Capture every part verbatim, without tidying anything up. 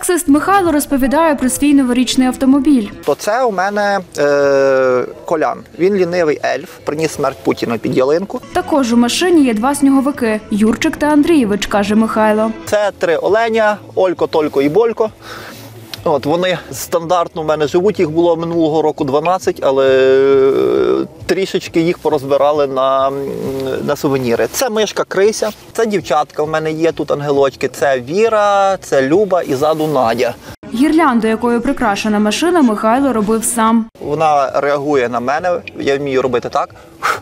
Таксист Михайло розповідає про свій новорічний автомобіль. То це у мене е, Колян. Він лінивий ельф, приніс смерть Путіна під ялинку. Також у машині є два сніговики – Юрчик та Андрійович, каже Михайло. Це три оленя – Олько, Только і Болько. От вони стандартно в мене живуть, їх було минулого року дванадцять, але трішечки їх порозбирали на, на сувеніри. Це мишка Крися, це дівчатка в мене є, тут ангелочки, це Віра, це Люба і ззаду Надя. Гірлянду, якою прикрашена машина, Михайло робив сам. Вона реагує на мене, я вмію робити так.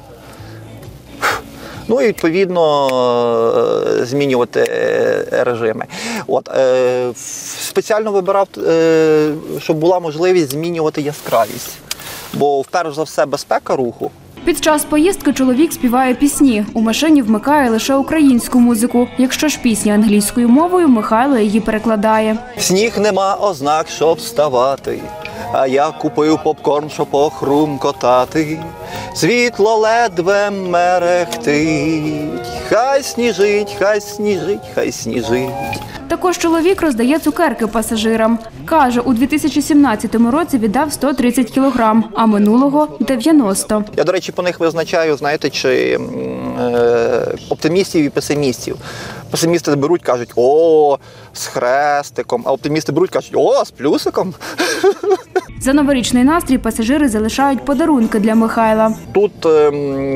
Ну і, відповідно, змінювати режими. От, е, спеціально вибирав, е, щоб була можливість змінювати яскравість. Бо, вперше за все, безпека руху. Під час поїздки чоловік співає пісні. У машині вмикає лише українську музику. Якщо ж пісня англійською мовою, Михайло її перекладає. В сніг нема ознак, щоб вставати, а я купив попкорн, щоб похрумкотати. Світло ледве мерехтить, хай сніжить, хай сніжить, хай сніжить. Також чоловік роздає цукерки пасажирам. Каже, у дві тисячі сімнадцятому році віддав сто тридцять кілограм, а минулого – дев'яносто. Я, до речі, по них визначаю, знаєте, чи е, оптимістів і песимістів. Песимісти беруть, кажуть, о, з хрестиком, а оптимісти беруть, кажуть, о, з плюсиком. За новорічний настрій пасажири залишають подарунки для Михайла. Тут е,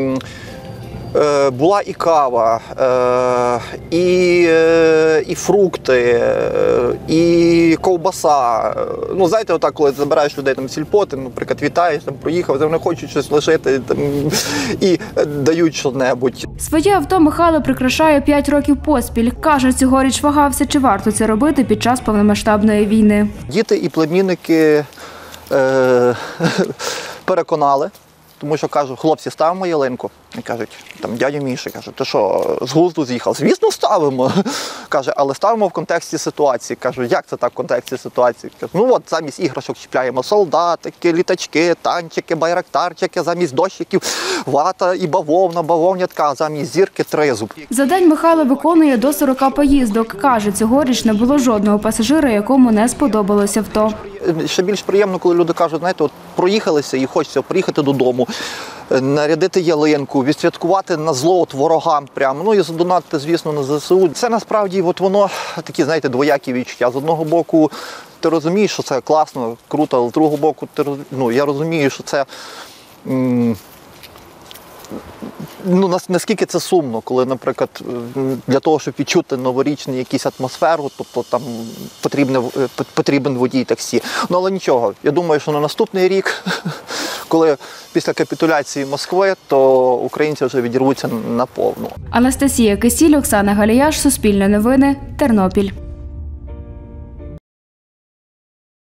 е, була і кава, е, і, е, і фрукти, е, і ковбаса. Ну, знаєте, отак, коли забираєш людей там сільпо, ти, наприклад, вітаєш, там, проїхав, вони хочуть щось лишити там, і дають що-небудь. Своє авто Михайло прикрашає п'ять років поспіль. Каже, цьогоріч вагався, чи варто це робити під час повномасштабної війни. Діти і племінники е, переконали, тому що кажуть, хлопці, ставимо ялинку. І кажуть, там, дядя Міша, каже, ти що, з глузду з'їхав? Звісно, ставимо. Каже, але ставимо в контексті ситуації. Кажу, як це так в контексті ситуації? Кажу, ну от замість іграшок чіпляємо солдатики, літачки, танчики, байрактарчики, замість дощиків вата і бавовна, бавовнятка, а замість зірки тризуб. За день Михайло виконує до сорока поїздок. Каже, цьогоріч не було жодного пасажира, якому не сподобалося авто. Ще більш приємно, коли люди кажуть, знаєте, от проїхалися і хочеться приїхати додому, нарядити ялинку, відсвяткувати на зло от ворогам прямо, ну і задонатити, звісно, на ЗСУ. Це насправді от воно такі, знаєте, двоякі відчуття. З одного боку, ти розумієш, що це класно, круто, але з другого боку, ти, ну, я розумію, що це м ну, наскільки це сумно, коли, наприклад, для того, щоб відчути новорічну якусь атмосферу, тобто там потрібен, потрібен водій таксі. Ну, але нічого, я думаю, що на наступний рік, коли після капітуляції Москви, то українці вже відірвуться наповну. Анастасія Кисіль, Оксана Галіяш, Суспільне новини, Тернопіль.